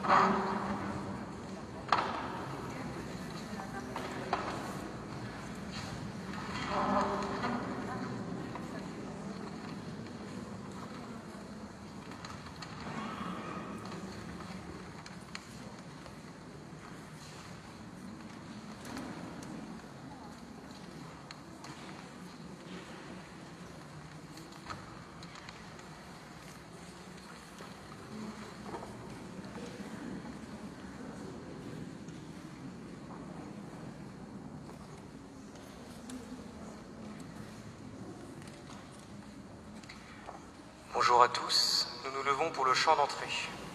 Bonjour à tous, nous nous levons pour le chant d'entrée.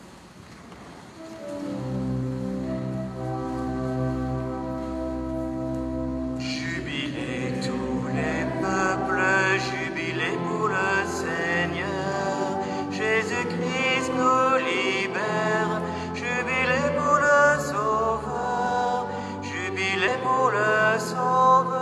Jubilez tous les peuples, jubilez pour le Seigneur. Jésus-Christ nous libère, jubilez pour le Sauveur, jubilez pour le Sauveur.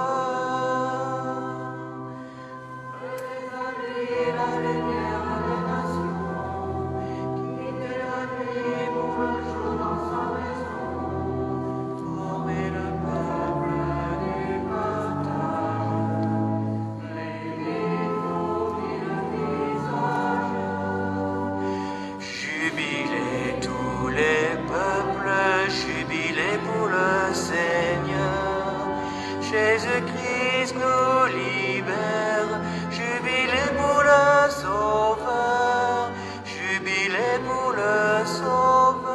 Jésus-Christ nous libère, jubilé pour le Sauveur, jubilé pour le Sauveur.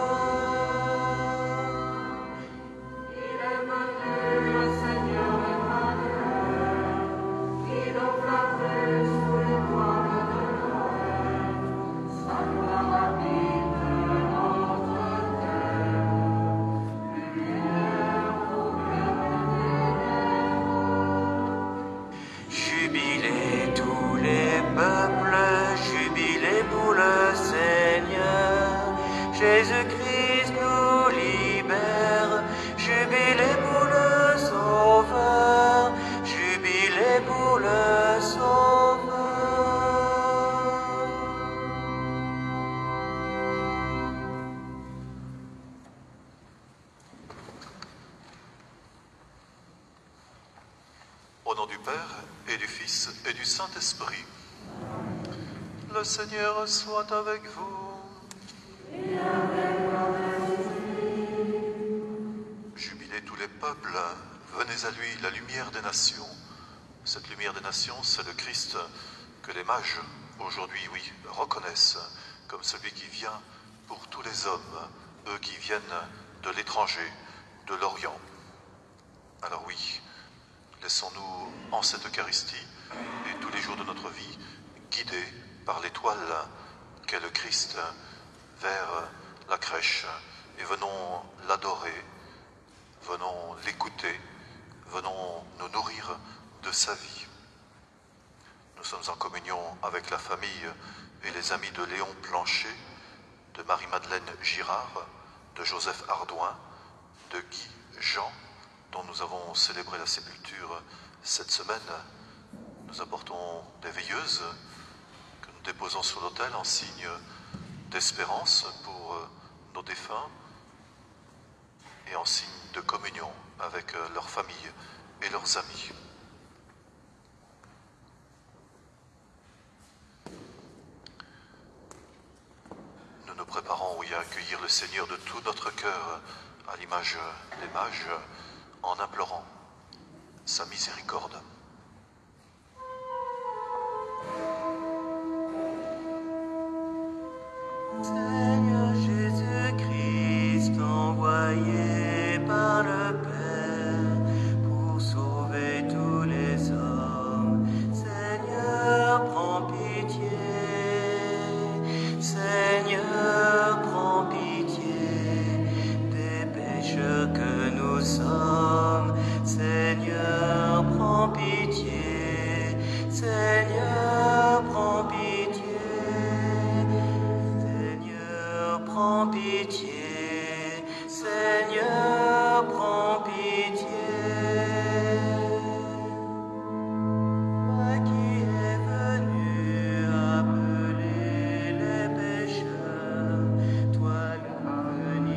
Il est venu, le Seigneur Emmanuel, il nous frappait sous l'étoile de Noël, sa gloire habite notre terre, lumière pour jubilez tous les peuples, jubilez pour le Seigneur. Jésus-Christ nous libère, jubilez pour le Sauveur, jubilez pour le Sauveur. Au nom du Père, et du Fils, et du Saint-Esprit. Le Seigneur soit avec vous. Et avec votre esprit. Jubilez tous les peuples, venez à lui, la lumière des nations. Cette lumière des nations, c'est le Christ que les mages, aujourd'hui, oui, reconnaissent comme celui qui vient pour tous les hommes, eux qui viennent de l'étranger, de l'Orient. Alors oui, laissons-nous en cette Eucharistie et tous les jours de notre vie guidés par l'étoile qu'est le Christ vers la crèche et venons l'adorer, venons l'écouter, venons nous nourrir de sa vie. Nous sommes en communion avec la famille et les amis de Léon Plancher, de Marie-Madeleine Girard, de Joseph Ardouin, de Guy Jean, dont nous avons célébré la sépulture cette semaine. Nous apportons des veilleuses que nous déposons sur l'autel en signe d'espérance pour nos défunts et en signe de communion avec leurs familles et leurs amis. Nous nous préparons, oui, à accueillir le Seigneur de tout notre cœur à l'image des mages, en implorant sa miséricorde. Seigneur Jésus-Christ, envoyé par le Père pour sauver tous les hommes, Seigneur, prends pitié. Seigneur, prends pitié des pécheurs que nous sommes. Seigneur, prends pitié. Seigneur, prends pitié. Seigneur, prends pitié. Seigneur, prends pitié. Toi qui es venu appeler les pécheurs, toi le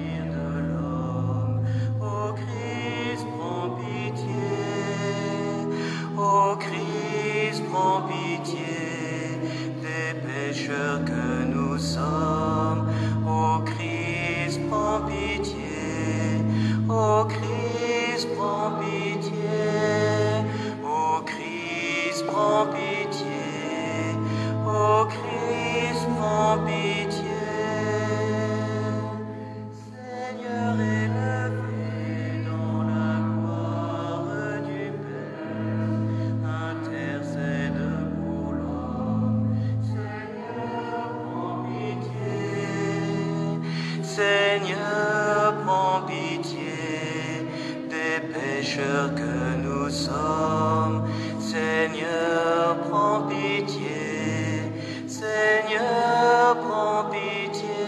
Seigneur, prends pitié des pécheurs que nous sommes. Seigneur, prends pitié. Seigneur, prends pitié.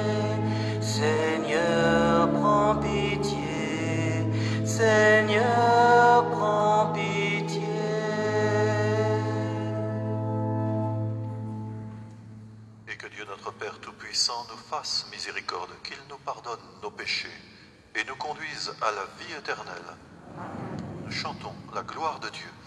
Seigneur, prends pitié. Seigneur, prends pitié. Et que Dieu notre Père Tout-Puissant nous fasse miséricorde, qu'il nous pardonne nos péchés et nous conduise à la vie éternelle. Chantons la gloire de Dieu.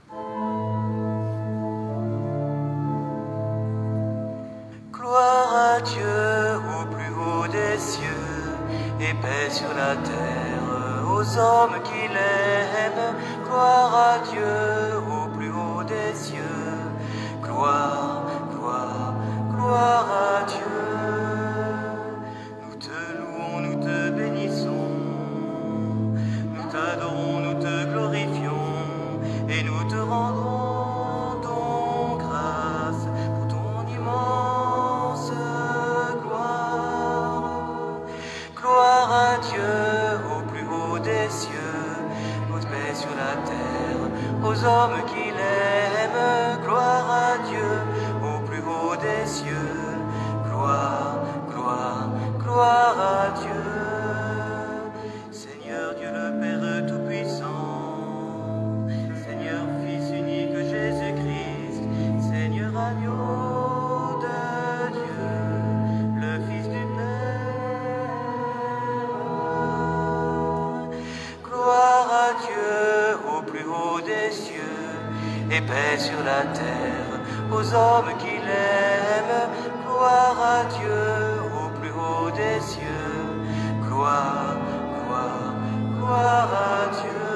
Gloire à Dieu au plus haut des cieux, et paix sur la terre aux hommes qui l'aiment. Gloire à Dieu au plus haut des cieux. Gloire, gloire, gloire à Dieu. Nous te louons, nous te bénissons. Nous t'adorons, nous te glorifions. Et nous te rendons donc grâce pour ton immense gloire. Gloire à Dieu au plus haut des cieux, haute paix sur la terre, aux hommes qui l'aiment. Gloire à Dieu au plus haut des cieux. Gloire, gloire, gloire à Dieu. Seigneur Dieu le Père Tout-Puissant, Seigneur Fils unique Jésus-Christ, Seigneur agneau de Dieu, le Fils du Père. Gloire à Dieu au plus haut des cieux, et paix sur la terre, aux hommes qui l'aiment. Gloire à Dieu au plus haut des cieux. Gloire, gloire, gloire à Dieu.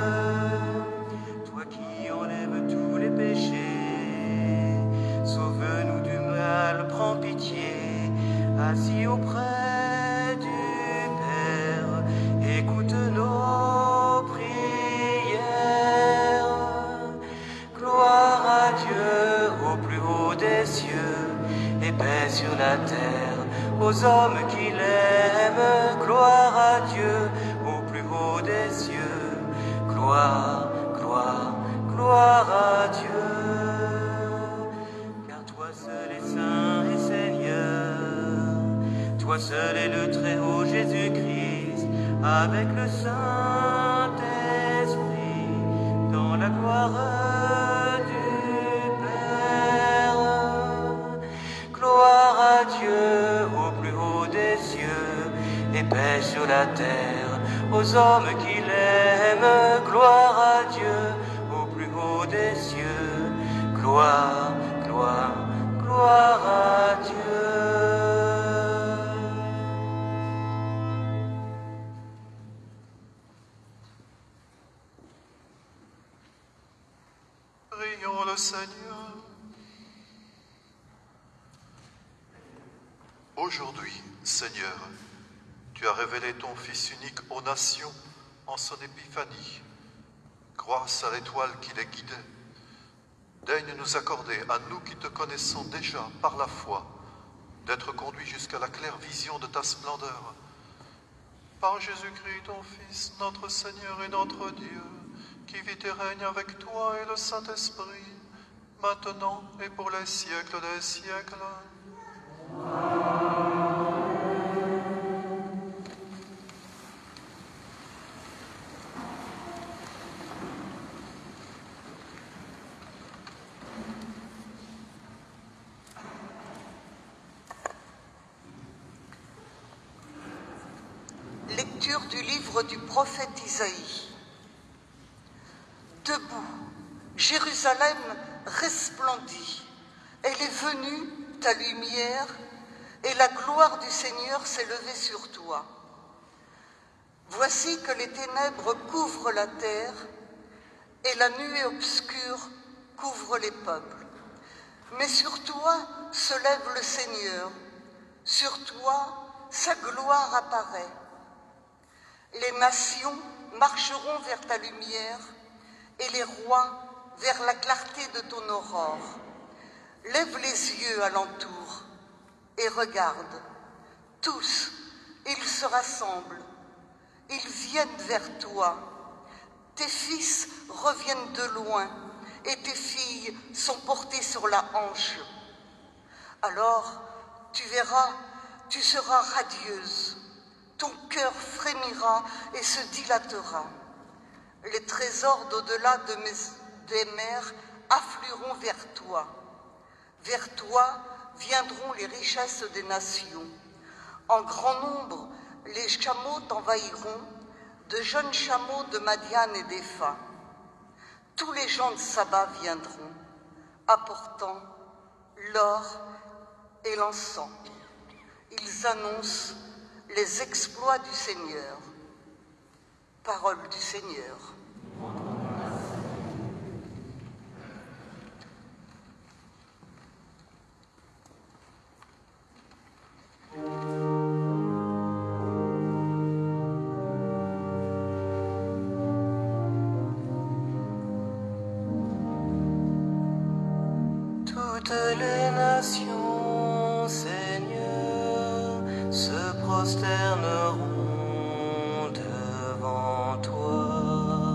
Toi qui enlèves tous les péchés, sauve-nous du mal, prends pitié. Assis auprès du Père, écoute nos prières. Gloire à Dieu au plus haut des cieux, et paix sur la terre, aux hommes qui l'aiment. Gloire à Dieu au plus haut des cieux. Gloire, gloire, gloire à Dieu. Car toi seul est saint et Seigneur, toi seul est le Très-Haut Jésus-Christ, avec le Saint-Esprit, dans la gloire du Père. Gloire à Dieu au plus haut des cieux, et paix sur la terre, aux hommes qui l'aiment. Gloire à Dieu au plus haut des cieux. Gloire, gloire, gloire à Dieu. Prions le Seigneur. Aujourd'hui, Seigneur, tu as révélé ton Fils unique aux nations en son épiphanie. Grâce à l'étoile qui les guidait, daigne nous accorder, à nous qui te connaissons déjà par la foi, d'être conduits jusqu'à la claire vision de ta splendeur. Par Jésus-Christ, ton Fils, notre Seigneur et notre Dieu, qui vit et règne avec toi et le Saint-Esprit, maintenant et pour les siècles des siècles. Lecture du livre du prophète Isaïe. Debout, Jérusalem resplendit. Elle est venue, ta lumière, et la gloire du Seigneur s'est levée sur toi. Voici que les ténèbres couvrent la terre, et la nuée obscure couvre les peuples. Mais sur toi se lève le Seigneur, sur toi sa gloire apparaît. Les nations marcheront vers ta lumière, et les rois vers la clarté de ton aurore. Lève les yeux alentour et regarde. Tous, Ils se rassemblent, ils viennent vers toi. Tes fils reviennent de loin et tes filles sont portées sur la hanche. Alors, tu verras, tu seras radieuse. Ton cœur frémira et se dilatera. Les trésors d'au-delà des mers afflueront vers toi. Vers toi viendront les richesses des nations. En grand nombre, les chameaux t'envahiront, de jeunes chameaux de Madian et d'Épha. Tous les gens de Saba viendront, apportant l'or et l'encens. Ils annoncent les exploits du Seigneur. Parole du Seigneur. Toutes les nations, Seigneur, se prosterneront devant toi.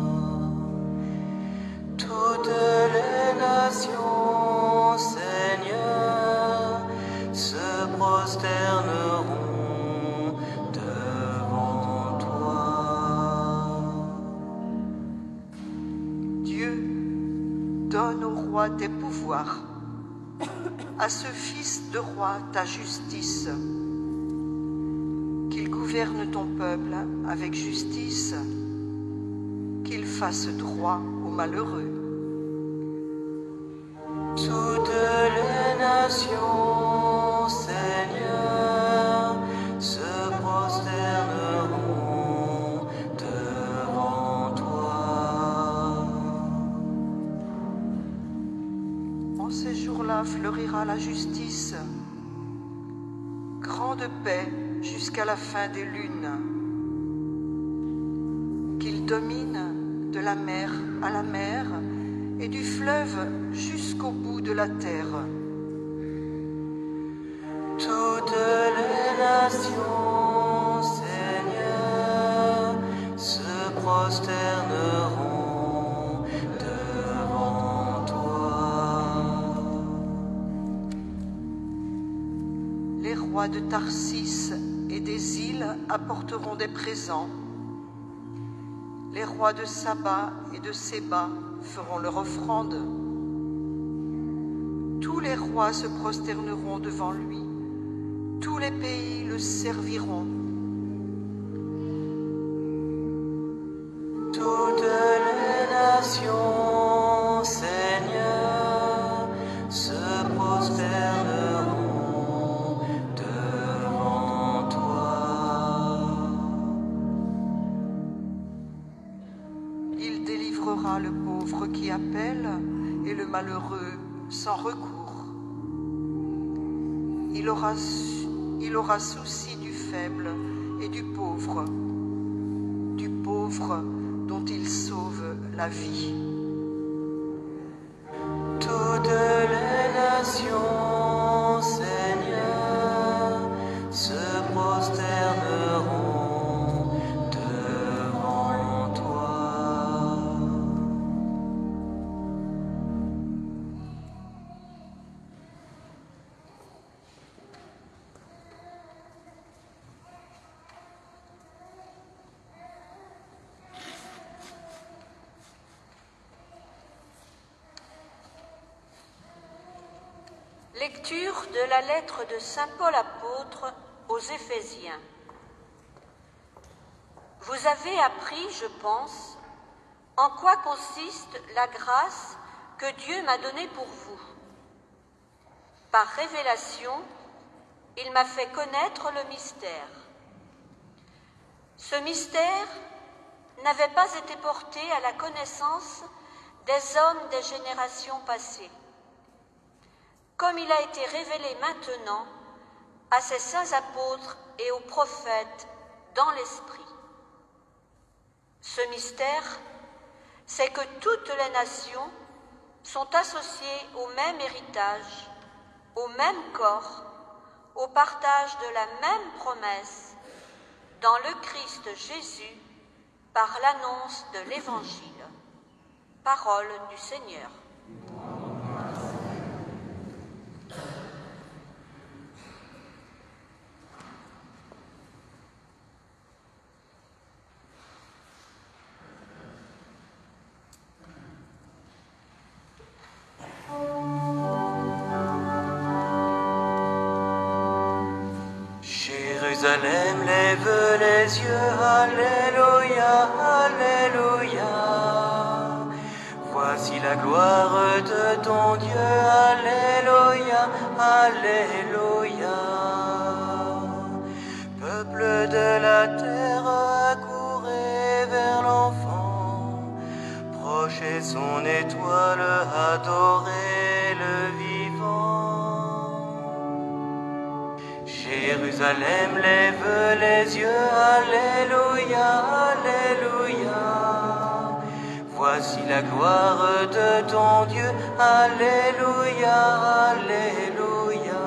Toutes les nations, Seigneur, se prosterneront devant toi. Dieu, donne au roi tes pouvoirs, à ce fils de roi ta justice, qu'il gouverne ton peuple avec justice, qu'il fasse droit aux malheureux. Toutes les nations, Seigneur, se prosterneront devant toi. En ces jours-là fleurira la justice, grande paix jusqu'à la fin des lunes, qu'il domine de la mer à la mer et du fleuve jusqu'au bout de la terre. Toutes les nations, Seigneur, se prosterneront devant toi. Les rois de Tarsis et des îles apporteront des présents. Les rois de Saba et de Séba feront leur offrande. Tous les rois se prosterneront devant lui. Tous les pays le serviront. Toutes les nations, Seigneur, se prosterneront devant toi. Il délivrera le pauvre qui appelle et le malheureux sans recours. Il aura souci du faible et du pauvre dont il sauve la vie. Toutes les nations, Seigneur, se prosterneront devant toi. Lecture de la lettre de saint Paul apôtre aux Éphésiens. Vous avez appris, je pense, en quoi consiste la grâce que Dieu m'a donnée pour vous. Par révélation, il m'a fait connaître le mystère. Ce mystère n'avait pas été porté à la connaissance des hommes des générations passées, comme il a été révélé maintenant à ses saints apôtres et aux prophètes dans l'Esprit. Ce mystère, c'est que toutes les nations sont associées au même héritage, au même corps, au partage de la même promesse, dans le Christ Jésus, par l'annonce de l'Évangile. Parole du Seigneur. Jérusalem, lève les yeux, Alléluia, Alléluia. Voici la gloire de ton Dieu, Alléluia, Alléluia. Peuple de la terre, accourez vers l'enfant. Proche est son étoile, adorez le vivant. Jérusalem, lève les yeux, Alléluia, Alléluia. Voici la gloire de ton Dieu, Alléluia, Alléluia.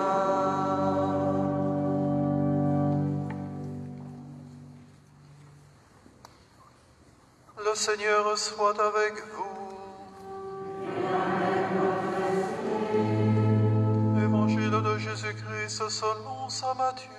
Le Seigneur soit avec vous. Évangile de Jésus-Christ selon saint Matthieu.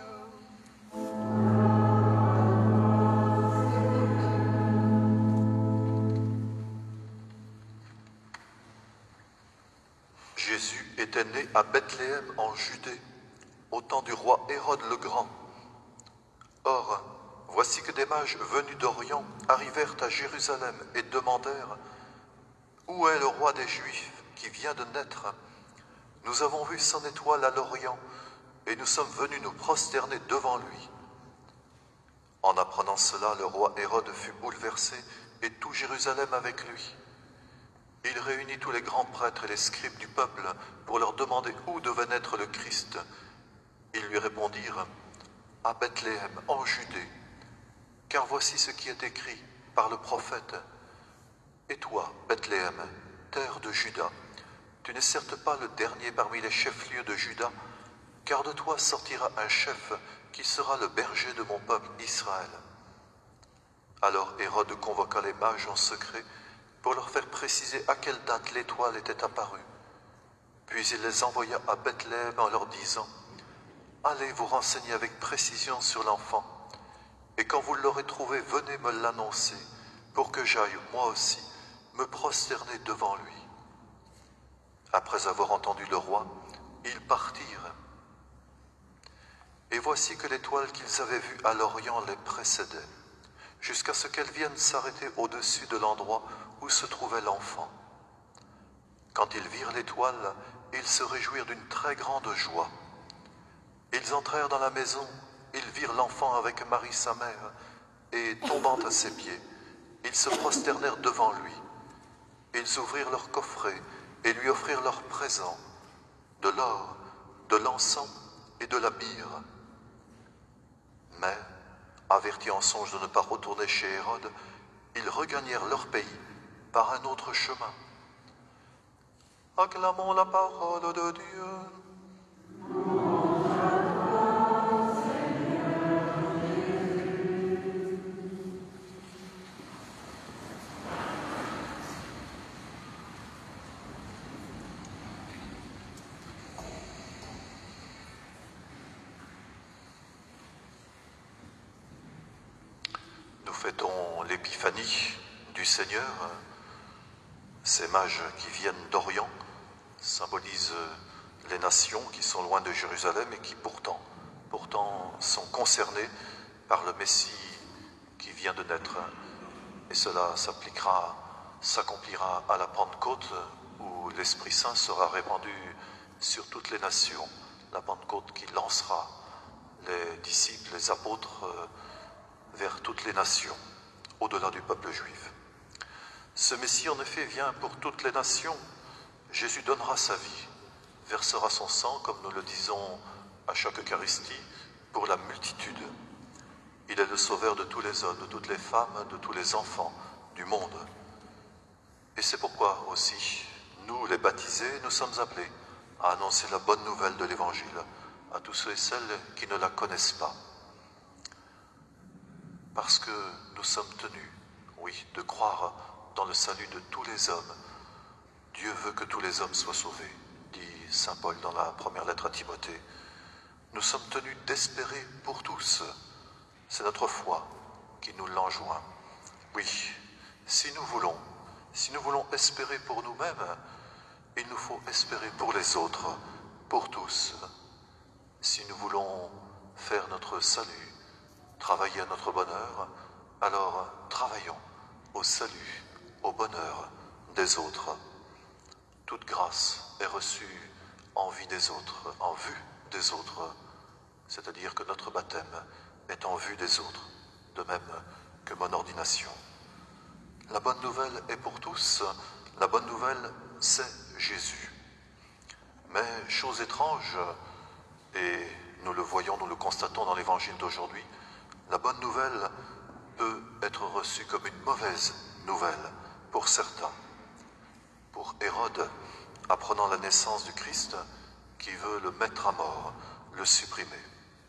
Jésus était né à Bethléem en Judée, au temps du roi Hérode le Grand. Or, voici que des mages venus d'Orient arrivèrent à Jérusalem et demandèrent « Où est le roi des Juifs qui vient de naître ? Nous avons vu son étoile à l'Orient et nous sommes venus nous prosterner devant lui. » En apprenant cela, le roi Hérode fut bouleversé et tout Jérusalem avec lui. Il réunit tous les grands prêtres et les scribes du peuple pour leur demander où devait naître le Christ. Ils lui répondirent « À Bethléem, en Judée, car voici ce qui est écrit par le prophète. Et toi, Bethléem, terre de Juda, tu n'es certes pas le dernier parmi les chefs-lieux de Juda, car de toi sortira un chef qui sera le berger de mon peuple Israël. » Alors Hérode convoqua les mages en secret pour leur faire préciser à quelle date l'étoile était apparue. Puis il les envoya à Bethléem en leur disant « Allez vous renseigner avec précision sur l'enfant, et quand vous l'aurez trouvé, venez me l'annoncer, pour que j'aille, moi aussi, me prosterner devant lui. » Après avoir entendu le roi, ils partirent. Et voici que l'étoile qu'ils avaient vue à l'Orient les précédait, jusqu'à ce qu'elle vienne s'arrêter au-dessus de l'endroit où se trouvait l'enfant. Quand ils virent l'étoile, ils se réjouirent d'une très grande joie. Ils entrèrent dans la maison, ils virent l'enfant avec Marie sa mère, et tombant à ses pieds, ils se prosternèrent devant lui. Ils ouvrirent leur coffret et lui offrirent leurs présents, de l'or, de l'encens et de la myrrhe. Mais, avertis en songe de ne pas retourner chez Hérode, ils regagnèrent leur pays par un autre chemin. Acclamons la parole de Dieu. Nous fêtons l'épiphanie du Seigneur. Ces mages qui viennent d'Orient symbolisent les nations qui sont loin de Jérusalem et qui pourtant sont concernées par le Messie qui vient de naître. Et cela s'accomplira à la Pentecôte où l'Esprit Saint sera répandu sur toutes les nations. La Pentecôte qui lancera les disciples, les apôtres vers toutes les nations, au-delà du peuple juif. Ce Messie, en effet, vient pour toutes les nations. Jésus donnera sa vie, versera son sang, comme nous le disons à chaque Eucharistie, pour la multitude. Il est le sauveur de tous les hommes, de toutes les femmes, de tous les enfants du monde. Et c'est pourquoi aussi, nous, les baptisés, nous sommes appelés à annoncer la bonne nouvelle de l'Évangile à tous ceux et celles qui ne la connaissent pas. parce que nous sommes tenus, oui, de croire dans le salut de tous les hommes. Dieu veut que tous les hommes soient sauvés, dit saint Paul dans la première lettre à Timothée. Nous sommes tenus d'espérer pour tous. C'est notre foi qui nous l'enjoint. Oui, si nous voulons espérer pour nous-mêmes, il nous faut espérer pour les autres, pour tous. Si nous voulons faire notre salut, travailler à notre bonheur, alors travaillons au salut, au bonheur des autres. Toute grâce est reçue en vue des autres, c'est-à-dire que notre baptême est en vue des autres, de même que mon ordination. La bonne nouvelle est pour tous, la bonne nouvelle c'est Jésus. Mais chose étrange, et nous le voyons, nous le constatons dans l'évangile d'aujourd'hui, la bonne nouvelle peut être reçue comme une mauvaise nouvelle pour certains. Pour Hérode, apprenant la naissance du Christ, qui veut le mettre à mort, le supprimer.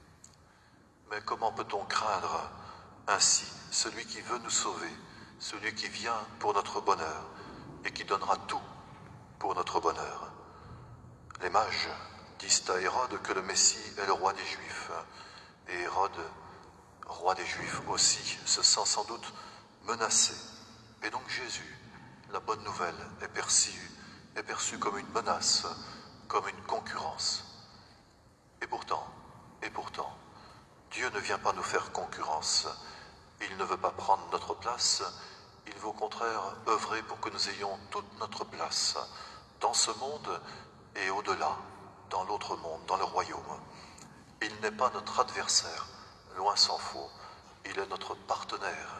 Mais comment peut-on craindre ainsi celui qui veut nous sauver, celui qui vient pour notre bonheur et qui donnera tout pour notre bonheur? Les mages disent à Hérode que le Messie est le roi des Juifs. Et Hérode, roi des Juifs aussi, se sent sans doute menacé. Et donc Jésus, la bonne nouvelle, est perçue comme une menace, comme une concurrence. Et pourtant, Dieu ne vient pas nous faire concurrence. Il ne veut pas prendre notre place. Il veut au contraire œuvrer pour que nous ayons toute notre place dans ce monde et au-delà, dans l'autre monde, dans le royaume. Il n'est pas notre adversaire, loin s'en faut. Il est notre partenaire.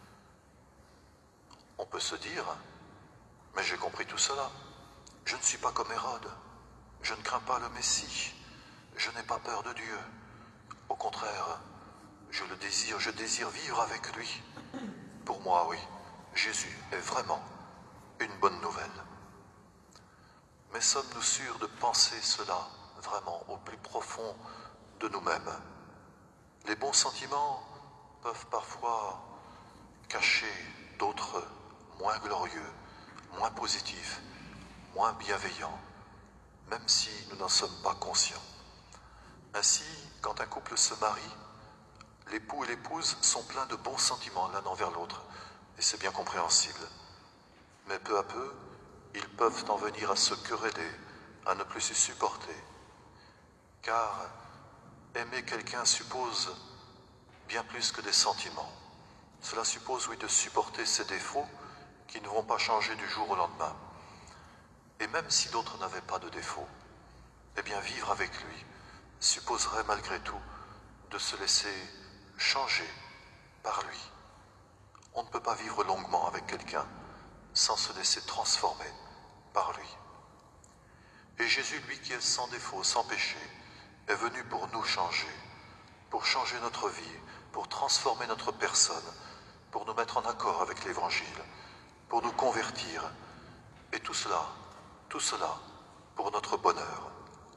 On peut se dire, mais j'ai compris tout cela. Je ne suis pas comme Hérode. Je ne crains pas le Messie. Je n'ai pas peur de Dieu. Au contraire, je désire vivre avec lui. Pour moi, oui, Jésus est vraiment une bonne nouvelle. Mais sommes-nous sûrs de penser cela vraiment au plus profond de nous-mêmes? Les bons sentiments peuvent parfois cacher d'autres moins glorieux, moins positifs, moins bienveillants, même si nous n'en sommes pas conscients. Ainsi, quand un couple se marie, l'époux et l'épouse sont pleins de bons sentiments l'un envers l'autre, et c'est bien compréhensible. Mais peu à peu, ils peuvent en venir à se quereller, à ne plus se supporter. Car aimer quelqu'un suppose bien plus que des sentiments. Cela suppose, oui, de supporter ses défauts qui ne vont pas changer du jour au lendemain. Et même si d'autres n'avaient pas de défauts, eh bien vivre avec lui supposerait malgré tout de se laisser changer par lui. On ne peut pas vivre longuement avec quelqu'un sans se laisser transformer par lui. Et Jésus, lui qui est sans défaut, sans péché, est venu pour nous changer, pour changer notre vie, pour transformer notre personne, pour nous mettre en accord avec l'Évangile, pour nous convertir, et tout cela pour notre bonheur.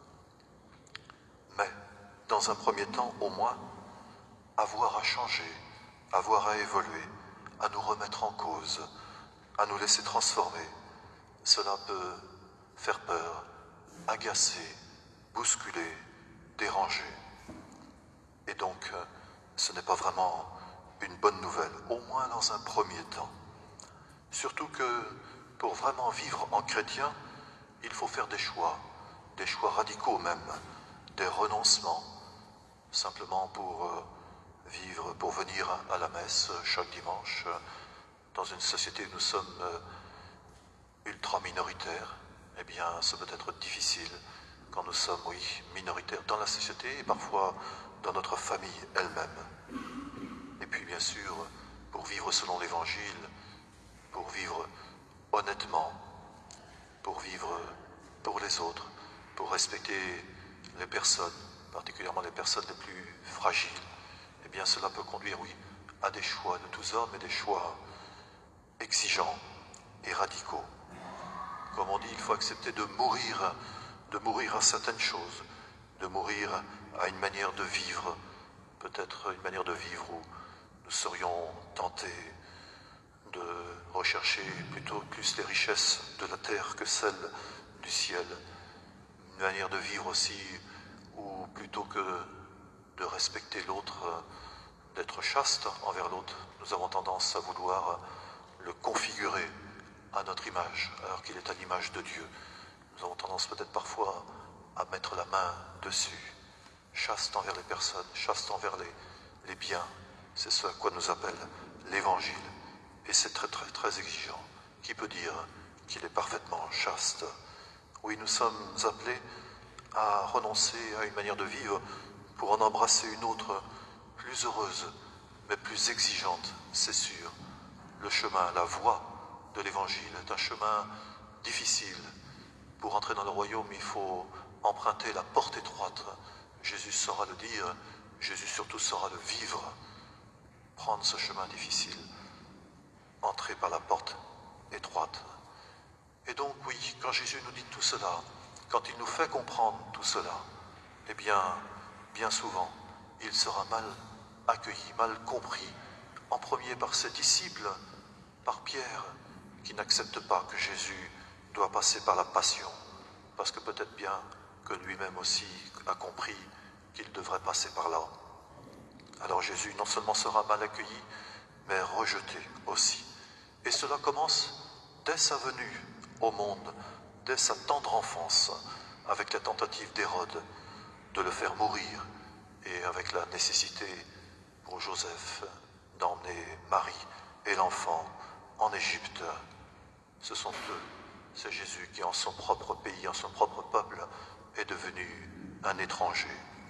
Mais, dans un premier temps, au moins, avoir à changer, avoir à évoluer, à nous remettre en cause, à nous laisser transformer, cela peut faire peur, agacer, bousculer, déranger. Et donc, ce n'est pas vraiment une bonne nouvelle, au moins dans un premier temps. Surtout que, pour vraiment vivre en chrétien, il faut faire des choix radicaux même, des renoncements, simplement pour vivre, pour venir à la messe chaque dimanche, dans une société où nous sommes ultra minoritaires. Eh bien, ça peut être difficile quand nous sommes, oui, minoritaires dans la société et parfois dans notre famille elle-même. Et puis, bien sûr, pour vivre selon l'Évangile, pour vivre honnêtement, pour vivre pour les autres, pour respecter les personnes, particulièrement les personnes les plus fragiles, eh bien cela peut conduire, oui, à des choix de tous ordres, mais des choix exigeants et radicaux. Comme on dit, il faut accepter de mourir à certaines choses, de mourir à une manière de vivre, peut-être une manière de vivre où nous serions tentés de rechercher plutôt plus les richesses de la terre que celles du ciel. Une manière de vivre aussi où plutôt que de respecter l'autre, d'être chaste envers l'autre, nous avons tendance à vouloir le configurer à notre image, alors qu'il est à l'image de Dieu. Nous avons tendance peut-être parfois à mettre la main dessus. Chaste envers les personnes, chaste envers les biens. C'est ce à quoi nous appelle l'Évangile. Et c'est très très très exigeant. Qui peut dire qu'il est parfaitement chaste? Oui, nous sommes appelés à renoncer à une manière de vivre pour en embrasser une autre, plus heureuse, mais plus exigeante, c'est sûr. Le chemin, la voie de l'Évangile est un chemin difficile. Pour entrer dans le royaume, il faut emprunter la porte étroite. Jésus saura le dire, Jésus surtout saura le vivre. Prendre ce chemin difficile, entrer par la porte étroite. Et donc oui, quand Jésus nous dit tout cela, quand il nous fait comprendre tout cela, eh bien souvent, il sera mal accueilli, mal compris, en premier par ses disciples, par Pierre, qui n'accepte pas que Jésus doit passer par la passion, parce que peut-être bien que lui-même aussi a compris qu'il devrait passer par là. Alors Jésus non seulement sera mal accueilli, mais rejeté aussi. Et cela commence dès sa venue au monde, dès sa tendre enfance, avec la tentative d'Hérode de le faire mourir, et avec la nécessité pour Joseph d'emmener Marie et l'enfant en Égypte. Ce sont eux, c'est Jésus qui en son propre pays, en son propre peuple, est devenu un étranger.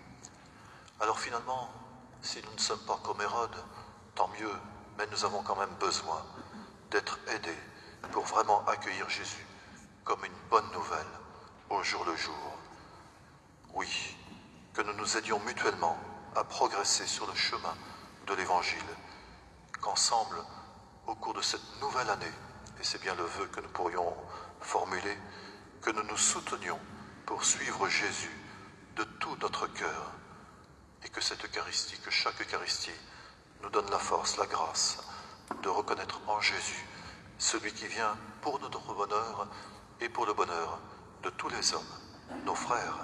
Alors finalement, si nous ne sommes pas comme Hérode, tant mieux, mais nous avons quand même besoin d'être aidés pour vraiment accueillir Jésus comme une bonne nouvelle au jour le jour. Oui, que nous nous aidions mutuellement à progresser sur le chemin de l'Évangile, qu'ensemble, au cours de cette nouvelle année, et c'est bien le vœu que nous pourrions formuler, que nous nous soutenions pour suivre Jésus de tout notre cœur, et que cette Eucharistie, que chaque Eucharistie nous donne la force, la grâce de reconnaître en Jésus celui qui vient pour notre bonheur et pour le bonheur de tous les hommes, nos frères.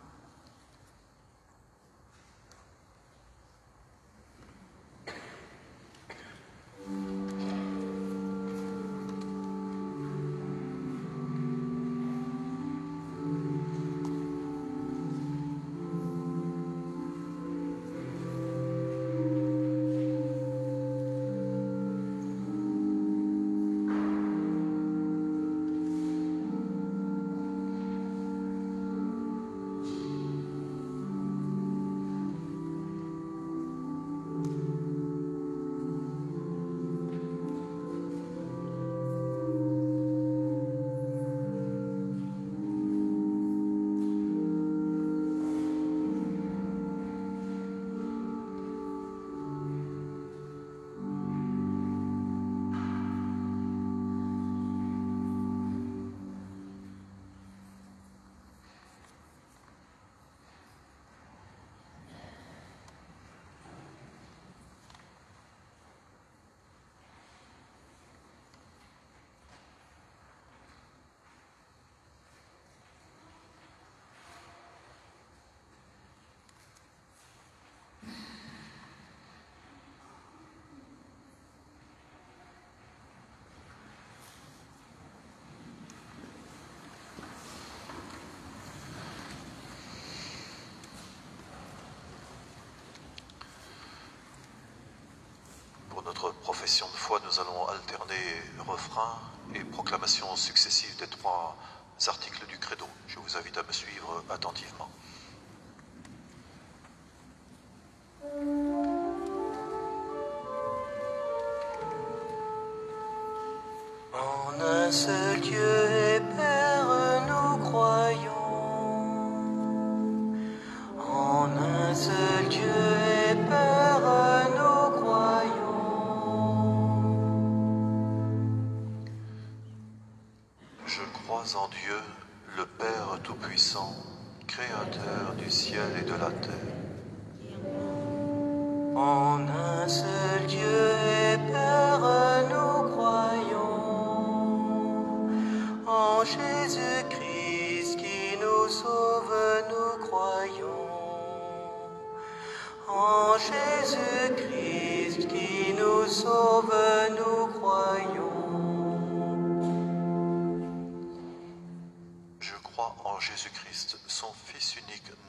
Pour notre profession de foi, nous allons alterner refrain et proclamation successive des 3 articles du credo. Je vous invite à me suivre attentivement. En un seul Dieu et Père, nous croyons. En un seul Dieu et Père, nous croyons. Je crois en Dieu, le Père Tout-Puissant, Créateur du ciel et de la terre. En un seul Dieu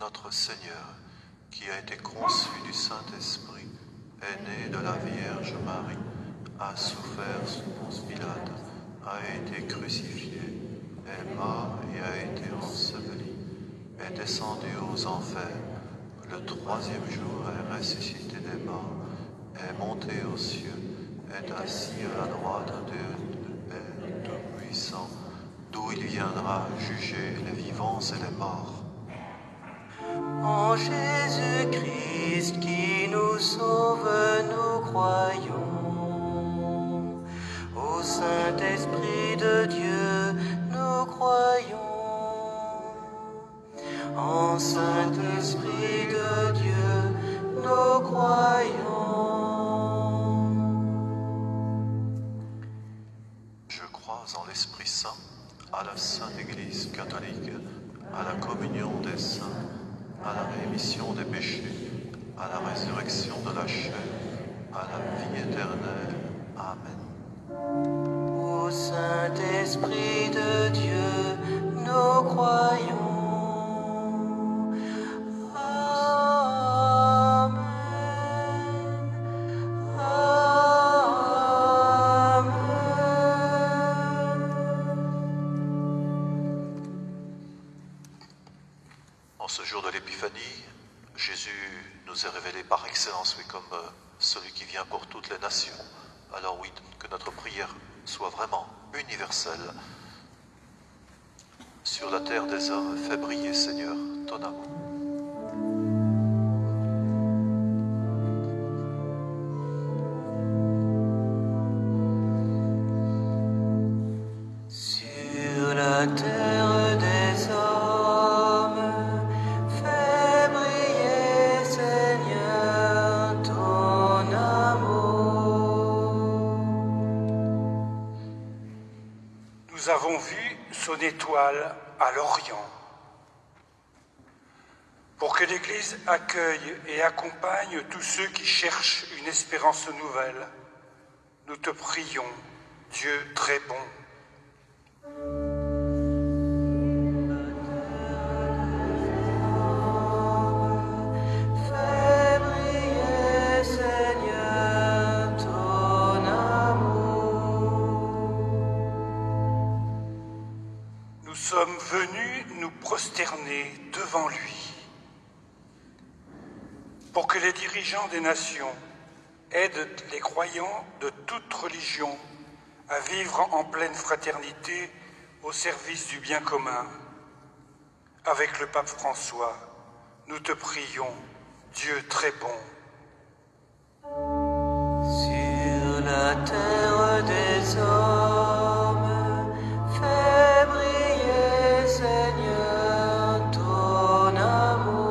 notre Seigneur, qui a été conçu du Saint-Esprit, est né de la Vierge Marie, a souffert sous Ponce Pilate, a été crucifié, est mort et a été enseveli, est descendu aux enfers, le troisième jour est ressuscité des morts, est monté aux cieux, est assis à la droite de Père Tout-Puissant, d'où il viendra juger les vivants et les morts. En Jésus-Christ qui nous sauve, nous croyons. Au Saint-Esprit de Dieu, nous croyons. En Saint-Esprit de Dieu, nous croyons. Je crois en l'Esprit Saint, à la Sainte Église catholique, à la communion des saints, à la rémission des péchés, à la résurrection de la chair, à la vie éternelle. Amen. Au Saint-Esprit de Dieu, nous croyons. Amen. En ce jour de l'Épiphanie, Jésus nous est révélé par excellence, oui, comme celui qui vient pour toutes les nations. Alors oui, que notre prière soit vraiment universelle. Sur la terre des hommes, fais briller, Seigneur, ton amour. Sur la terre des hommes, fais briller, Seigneur, ton amour. Nous avons vu son étoile à l'Orient. Pour que l'Église accueille et accompagne tous ceux qui cherchent une espérance nouvelle, nous te prions, Dieu très bon. Fais briller, Seigneur, ton amour. Nous sommes venus nous prosterner devant lui. Pour que les dirigeants des nations aident les croyants de toute religion à vivre en pleine fraternité au service du bien commun. Avec le pape François, nous te prions, Dieu très bon. Sur la terre des hommes, fais briller, Seigneur, ton amour.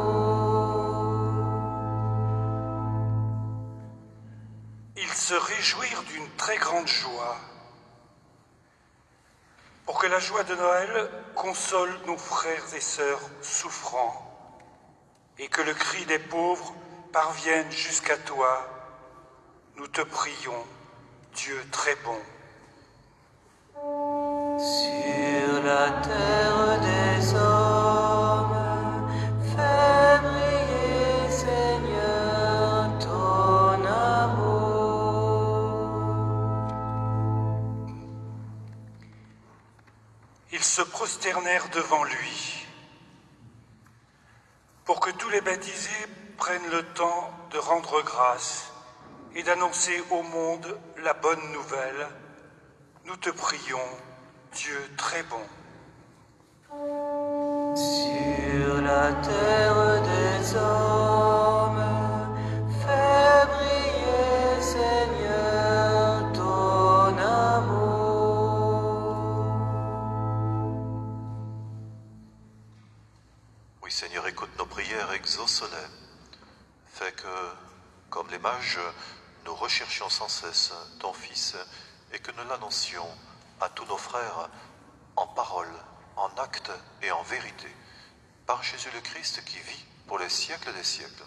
Ils se réjouirent d'une très grande joie. Pour que la joie de Noël console nos frères et sœurs souffrants et que le cri des pauvres parvienne jusqu'à toi, nous te prions, Dieu très bon. Sur la terre des hommes, fais briller, Seigneur, ton amour. Ils se prosternèrent devant lui. Pour que tous les baptisés prennent le temps de rendre grâce et d'annoncer au monde la bonne nouvelle, nous te prions, Dieu très bon. Sur la terre des hommes, fais briller, Seigneur, ton amour. Oui, Seigneur, écoute nos prières, exauce-les. Fais que, comme les mages, nous recherchions sans cesse ton Fils et que nous l'annoncions à tous nos frères en parole, en acte et en vérité, par Jésus le Christ qui vit pour les siècles des siècles.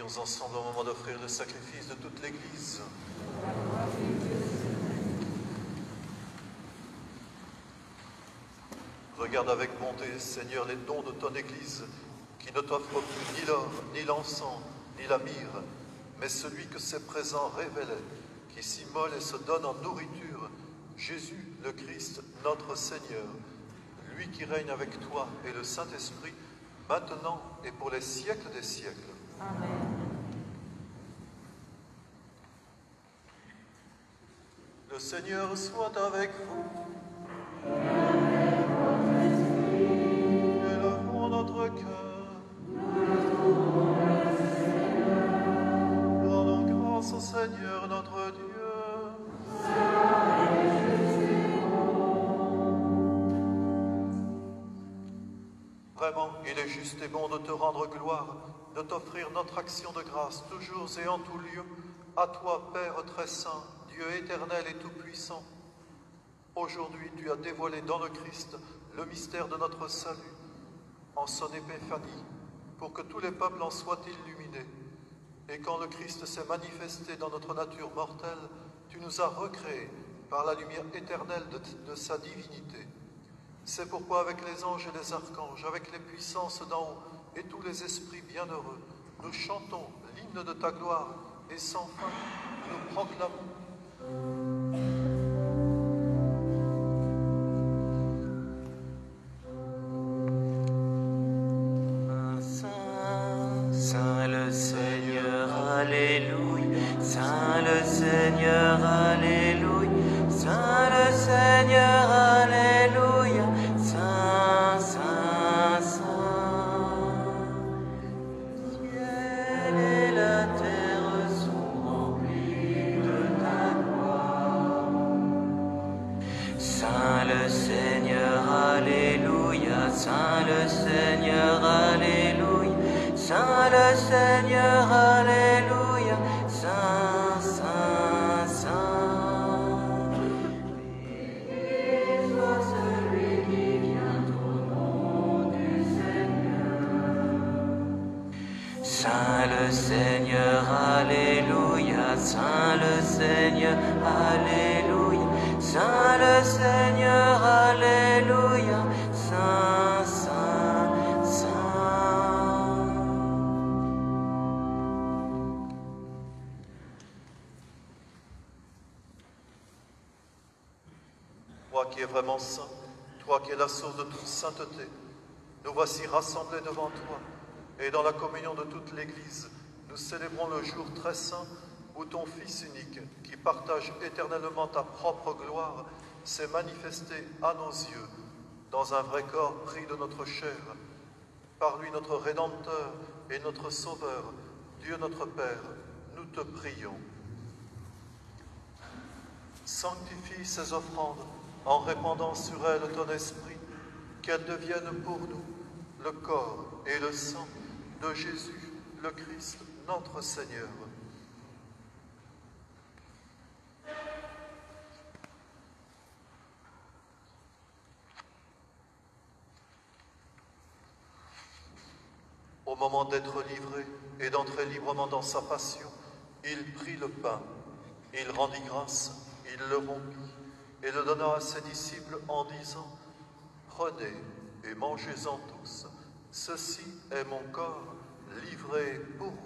Prions ensemble au moment d'offrir le sacrifice de toute l'Église. Regarde avec bonté, Seigneur, les dons de ton Église, qui ne t'offre plus ni l'or, ni l'encens, ni la myrrhe, mais celui que ses présents révélaient, qui s'immole et se donne en nourriture, Jésus le Christ, notre Seigneur, lui qui règne avec toi et le Saint-Esprit, maintenant et pour les siècles des siècles. Amen. Le Seigneur soit avec vous. Élevons notre cœur. Rendons grâce au Seigneur notre Dieu. Vraiment, il est juste et bon de te rendre gloire, de t'offrir notre action de grâce, toujours et en tout lieu, à toi, Père très saint, Dieu éternel et tout-puissant. Aujourd'hui, tu as dévoilé dans le Christ le mystère de notre salut, en son épiphanie, pour que tous les peuples en soient illuminés. Et quand le Christ s'est manifesté dans notre nature mortelle, tu nous as recréés par la lumière éternelle de sa divinité. C'est pourquoi avec les anges et les archanges, avec les puissances d'en haut et tous les esprits bienheureux, nous chantons l'hymne de ta gloire et sans fin, nous proclamons. Saint, Saint le Seigneur, alléluia. Saint le Seigneur, alléluia. Saint le Seigneur, alléluia. Saint, Saint, Saint. Le ciel et la terre sont remplis de ta gloire. Saint le Seigneur, alléluia. Saint le Seigneur, alléluia. Saint le Seigneur, alléluia. Saint, Saint, Saint. Béni soit celui qui vient au nom du Seigneur. Saint le Seigneur, alléluia. Saint le Seigneur, alléluia. Saint le Seigneur, alléluia. Saint, Saint, Saint. Toi qui es vraiment saint, toi qui es la source de toute sainteté, nous voici rassemblés devant toi, et dans la communion de toute l'Église, nous célébrons le jour très saint où ton Fils unique, qui partage éternellement ta propre gloire, s'est manifesté à nos yeux, dans un vrai corps pris de notre chair. Par lui notre Rédempteur et notre Sauveur, Dieu notre Père, nous te prions. Sanctifie ces offrandes en répandant sur elles ton esprit, qu'elles deviennent pour nous le corps et le sang de Jésus, le Christ, notre Seigneur. Au moment d'être livré et d'entrer librement dans sa passion, il prit le pain, il rendit grâce, il le rompit et le donna à ses disciples en disant « Prenez et mangez-en tous, ceci est mon corps livré pour vous. »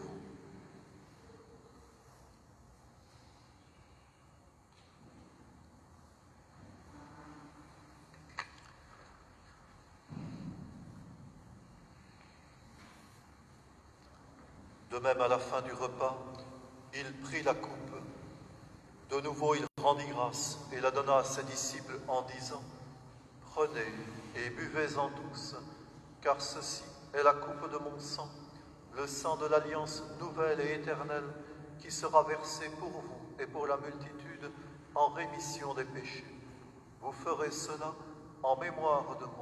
De même, à la fin du repas, il prit la coupe. De nouveau, il rendit grâce et la donna à ses disciples en disant « Prenez et buvez-en tous, car ceci est la coupe de mon sang, le sang de l'alliance nouvelle et éternelle qui sera versé pour vous et pour la multitude en rémission des péchés. Vous ferez cela en mémoire de moi. »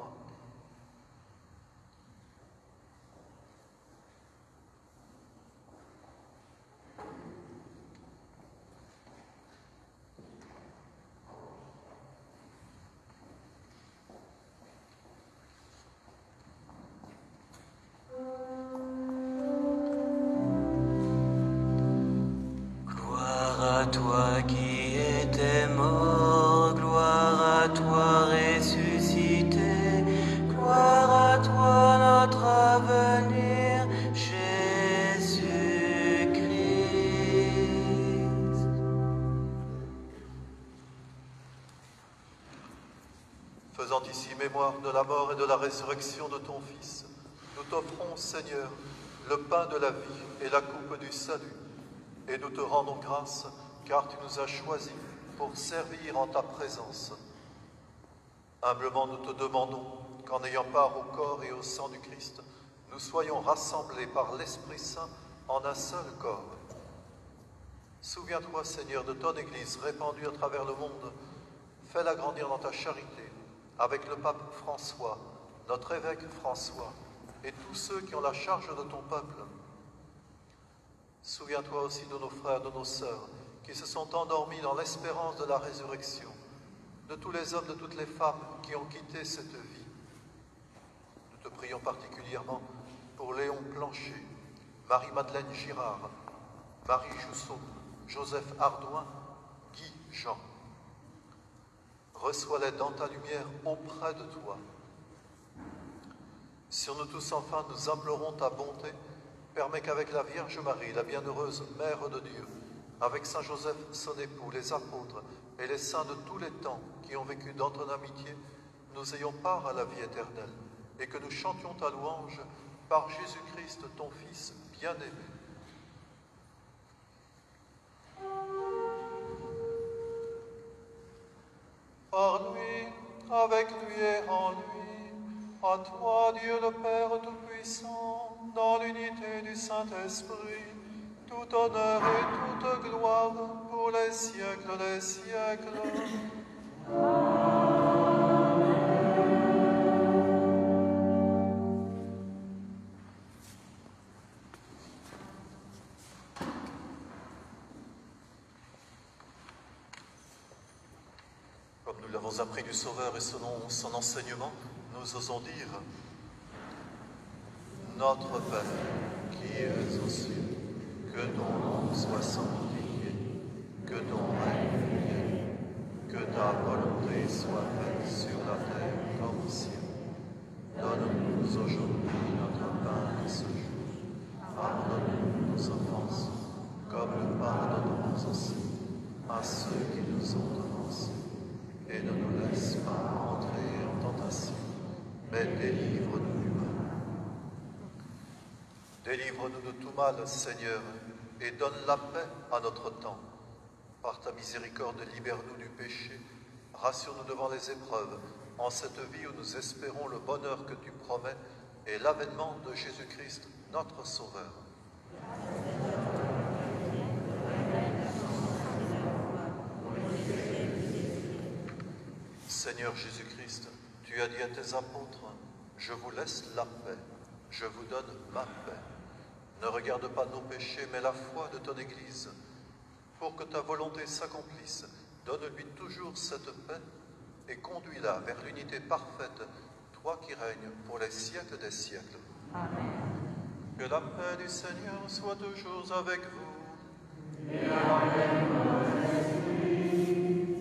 Gloire à toi qui étais mort, gloire à toi ressuscité, gloire à toi notre avenir, Jésus-Christ. Faisant ici mémoire de la mort et de la résurrection de ton Fils, nous t'offrons, Seigneur, le pain de la vie et la coupe du salut, et nous te rendons grâce, car tu nous as choisis pour servir en ta présence. Humblement, nous te demandons qu'en ayant part au corps et au sang du Christ, nous soyons rassemblés par l'Esprit Saint en un seul corps. Souviens-toi, Seigneur, de ton Église répandue à travers le monde. Fais-la grandir dans ta charité, avec le pape François, notre évêque François, et tous ceux qui ont la charge de ton peuple. Souviens-toi aussi de nos frères, de nos sœurs, qui se sont endormis dans l'espérance de la résurrection, de tous les hommes, de toutes les femmes qui ont quitté cette vie. Nous te prions particulièrement pour Léon Plancher, Marie-Madeleine Girard, Marie Jousseau, Joseph Ardouin, Guy Jean. Reçois-les dans ta lumière auprès de toi. Sur nous tous enfin, nous implorons ta bonté. Permets qu'avec la Vierge Marie, la bienheureuse Mère de Dieu, avec Saint Joseph, son époux, les apôtres et les saints de tous les temps qui ont vécu dans ton amitié, nous ayons part à la vie éternelle et que nous chantions ta louange par Jésus-Christ, ton Fils bien-aimé. Par lui, avec lui et en lui, à toi, Dieu le Père Tout-Puissant, dans l'unité du Saint-Esprit, tout honneur et toute gloire pour les siècles des siècles. Comme nous l'avons appris du Sauveur et selon son enseignement, nous osons dire: Notre Père, qui es aux cieux, que ton nom soit sanctifié, que ton règne vienne, que ta volonté soit faite sur la terre comme au ciel. Donne-nous aujourd'hui notre pain de ce jour. Pardonne-nous nos offenses, comme nous pardonnons aussi à ceux qui nous ont offensés. Et ne nous laisse pas entrer en tentation, mais délivre-nous du mal. Délivre-nous de tout mal, Seigneur, et donne la paix à notre temps. Par ta miséricorde, libère-nous du péché, rassure-nous devant les épreuves, en cette vie où nous espérons le bonheur que tu promets et l'avènement de Jésus-Christ, notre Sauveur. Seigneur Jésus-Christ, tu as dit à tes apôtres: je vous laisse la paix, je vous donne ma paix. Ne regarde pas nos péchés, mais la foi de ton Église. Pour que ta volonté s'accomplisse, donne-lui toujours cette paix et conduis-la vers l'unité parfaite, toi qui règnes pour les siècles des siècles. Amen. Que la paix du Seigneur soit toujours avec vous. Et avec votre esprit.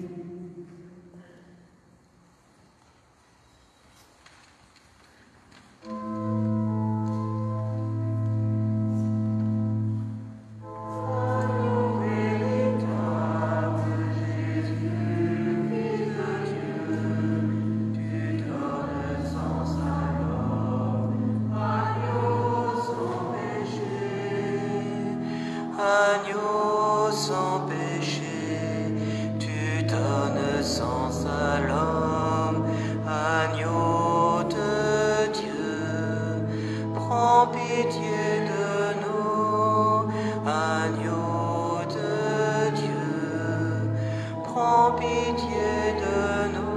Agneau sans péché, tu donnes sens à l'homme. Agneau de Dieu, prends pitié de nous. Agneau de Dieu, prends pitié de nous.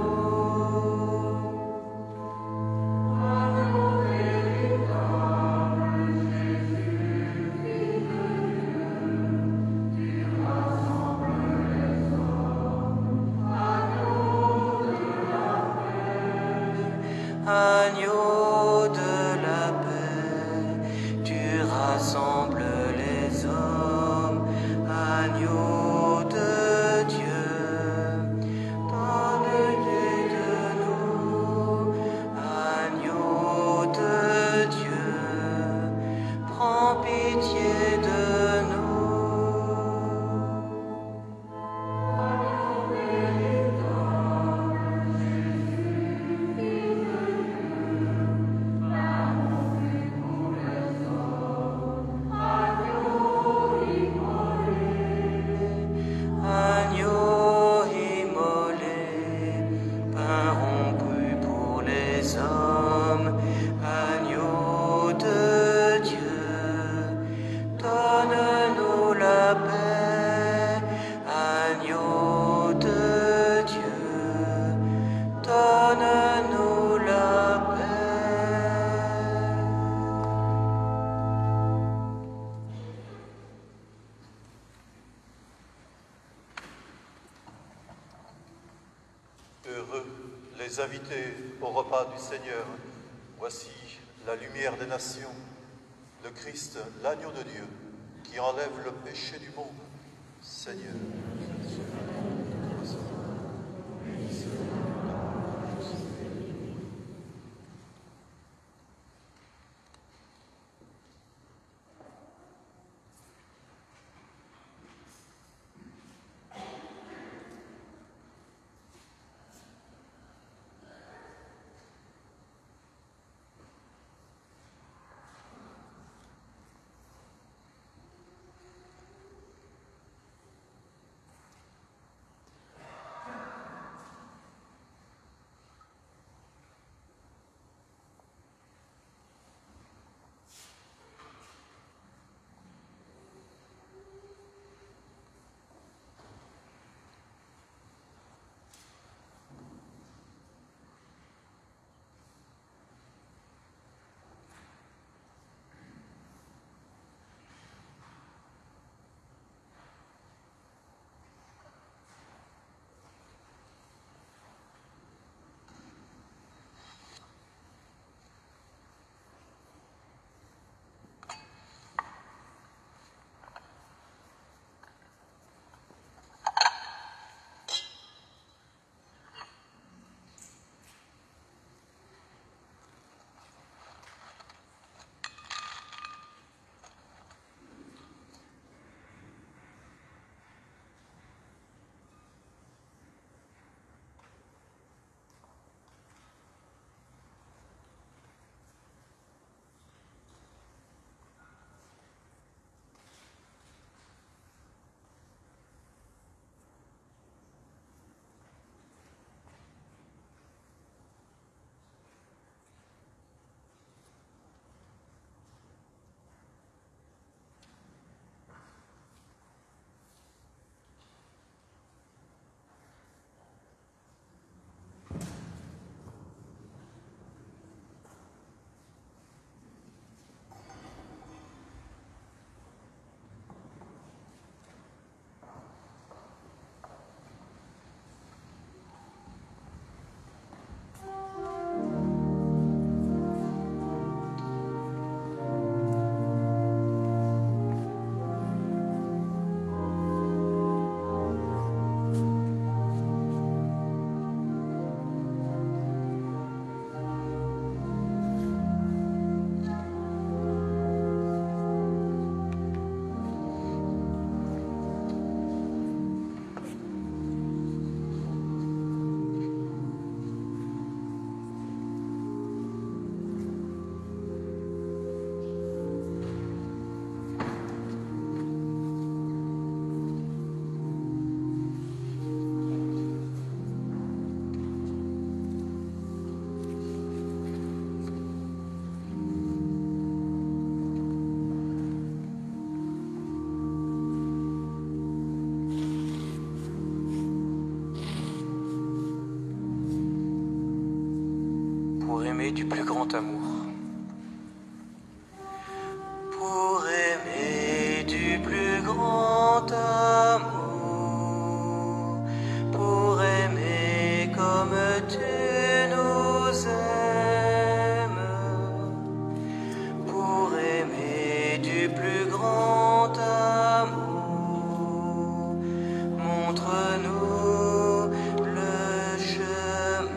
les invités au repas du Seigneur. Voici la lumière des nations, le Christ, l'agneau de Dieu, qui enlève le péché du monde. Seigneur. Du plus grand amour. Pour aimer du plus grand amour, pour aimer comme tu nous aimes, pour aimer du plus grand amour, montre-nous le chemin.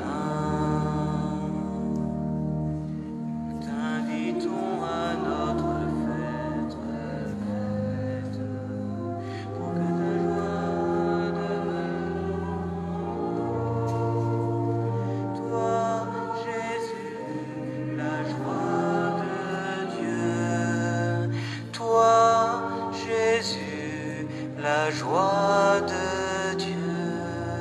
La joie de Dieu,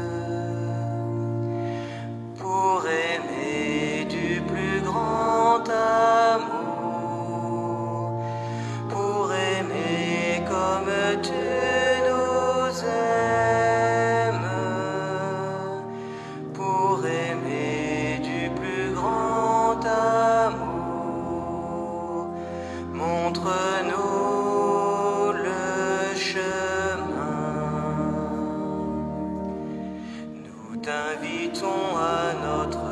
pour aimer du plus grand amour, pour aimer comme tu nous aimes, pour aimer du plus grand amour, montre-nous le chemin. Nous t'invitons à notre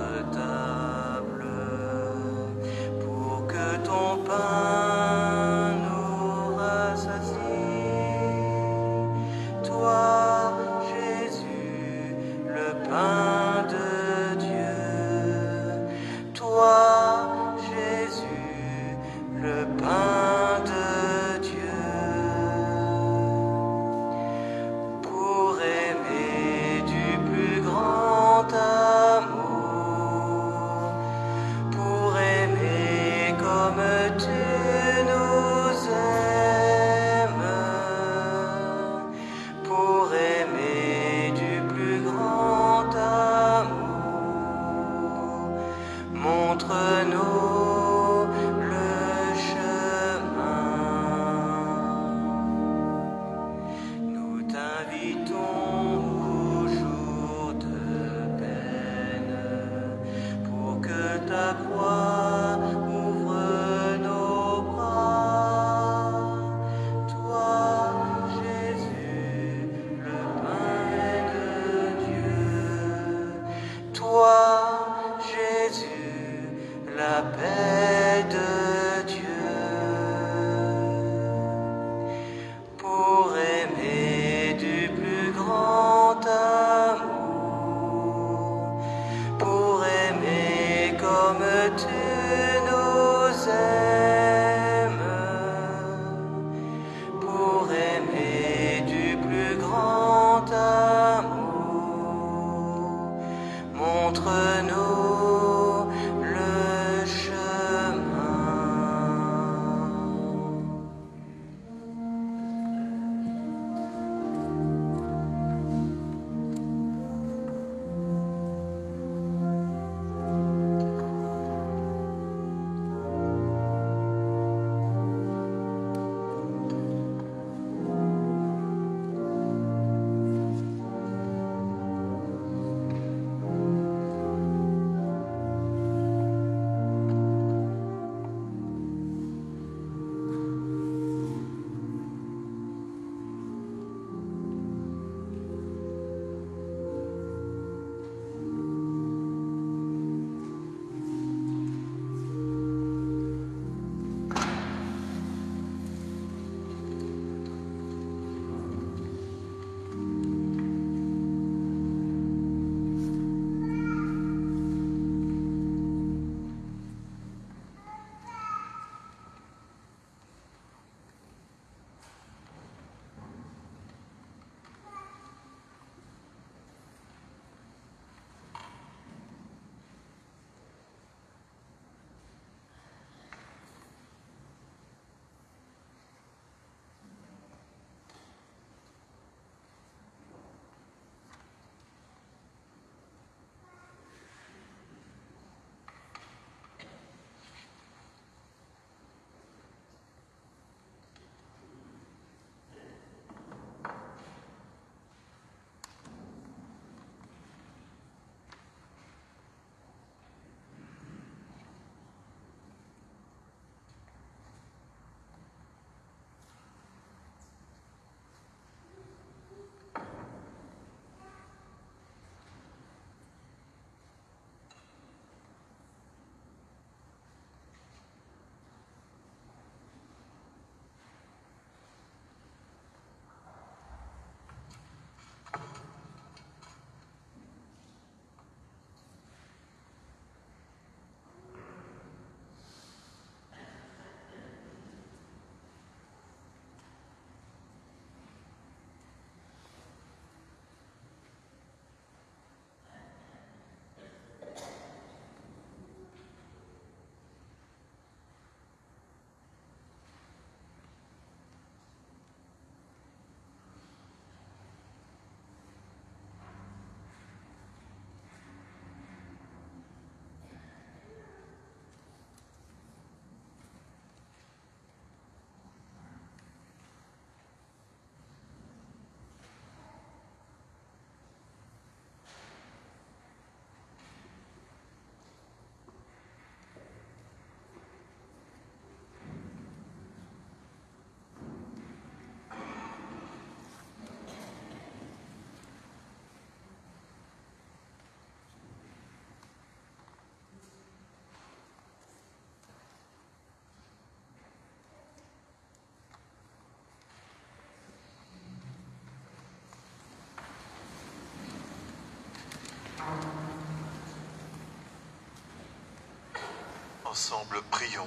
ensemble, prions.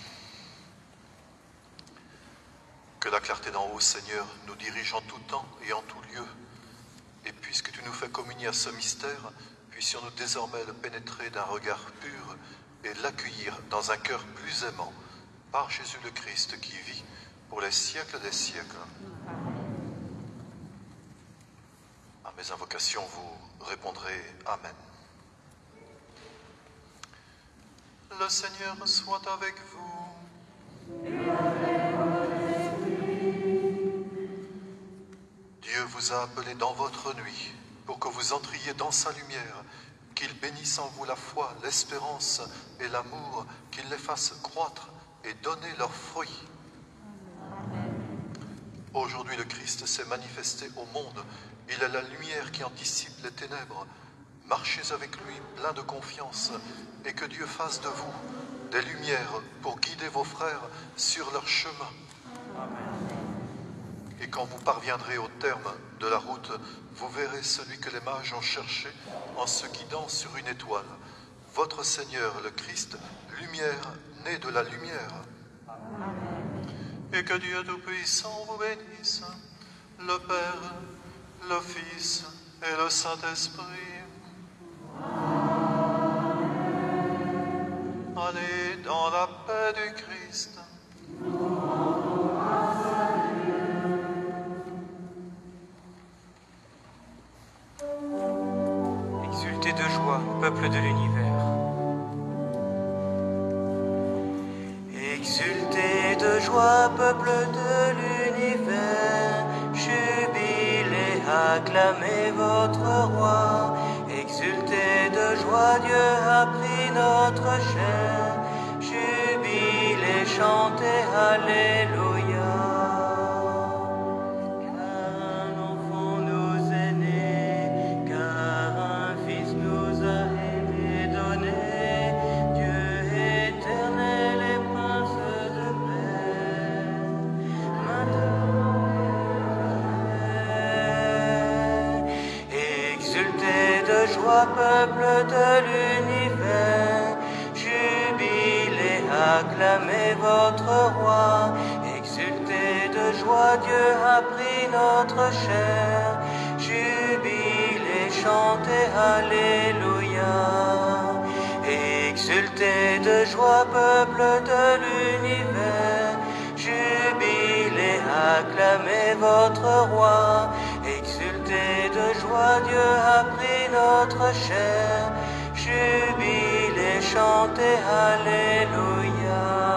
Que la clarté d'en haut, Seigneur, nous dirige en tout temps et en tout lieu. Et puisque tu nous fais communier à ce mystère, puissions-nous désormais le pénétrer d'un regard pur et l'accueillir dans un cœur plus aimant, par Jésus le Christ qui vit pour les siècles des siècles. À mes invocations, vous répondrez Amen. Le Seigneur soit avec vous. Dieu vous a appelé dans votre nuit pour que vous entriez dans sa lumière, qu'il bénisse en vous la foi, l'espérance et l'amour, qu'il les fasse croître et donner leurs fruits. Aujourd'hui, le Christ s'est manifesté au monde. Il est la lumière qui en dissipe les ténèbres. Marchez avec lui plein de confiance et que Dieu fasse de vous des lumières pour guider vos frères sur leur chemin. Et quand vous parviendrez au terme de la route, vous verrez celui que les mages ont cherché en se guidant sur une étoile. Votre Seigneur, le Christ, lumière née de la lumière. Et que Dieu Tout-Puissant vous bénisse, le Père, le Fils et le Saint-Esprit. Allez dans la paix du Christ. Exultez de joie, peuple de l'univers. Exultez de joie, peuple de l'univers. Jubilez, acclamez votre roi. Exultez de joie, Dieu a pris notre chair. Jubilez, chantez, alléluia. Car un enfant nous est né, car un fils nous a été donné. Dieu éternel et prince de paix, maintenant et exultez de joie, peuple de l'univers. Jubilez, acclamez votre roi. Exultez de joie, Dieu a pris notre chair. Jubilez, chantez, alléluia. Exultez de joie, peuple de l'univers. Jubilez, acclamez votre roi. Exultez de joie, Dieu a pris notre chair. Jubilez, chantez, alléluia.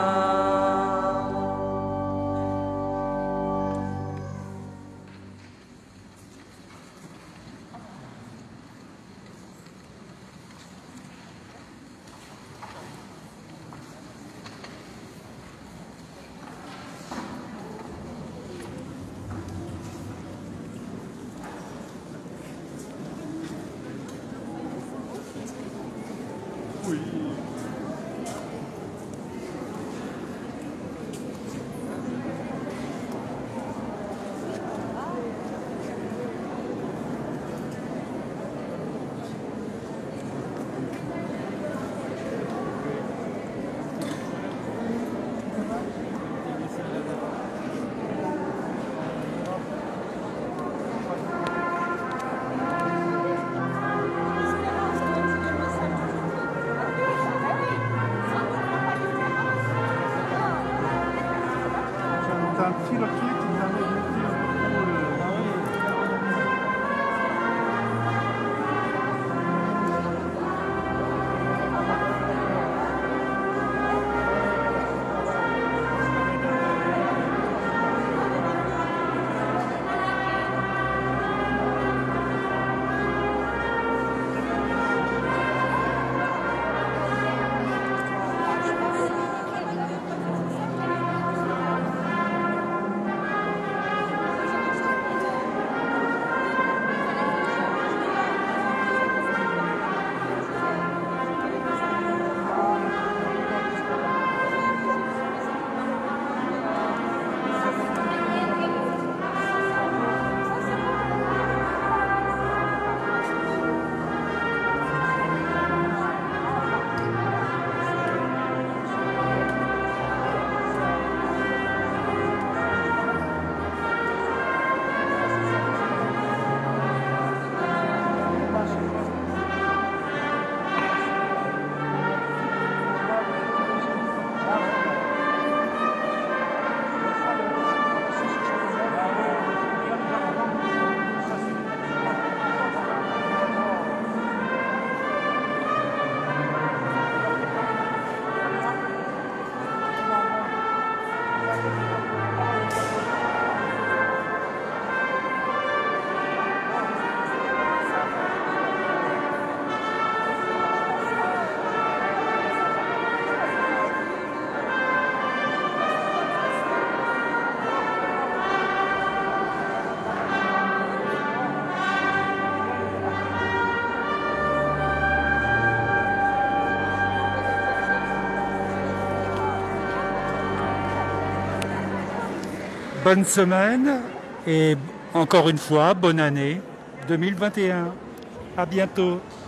Bonne semaine et encore une fois, bonne année 2021. À bientôt.